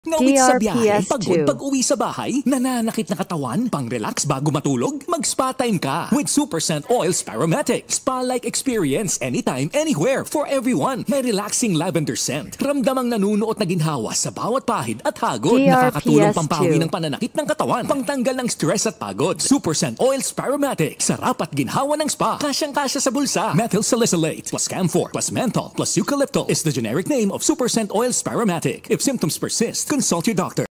Ngawit sa biyahe, DRPS pagod 2. pag-uwi sa bahay, nananakit na katawan, pang-relax bago matulog, mag-spa time ka with Superscent Oil Sparomatic. Spa-like experience anytime, anywhere, for everyone. May relaxing lavender scent. Ramdamang nanunuot na ginhawa sa bawat pahid at hagod. Nakakatulong DRPS pampawi 2. ng pananakit ng katawan, pangtanggal ng stress at pagod. Superscent Oil Sparomatic. Sarap at ginhawa ng spa. Kasyang-kasya sa bulsa. Methyl salicylate plus camphor plus menthol plus eucalyptus is the generic name of Superscent Oil Sparomatic. If symptoms persist, consult your doctor.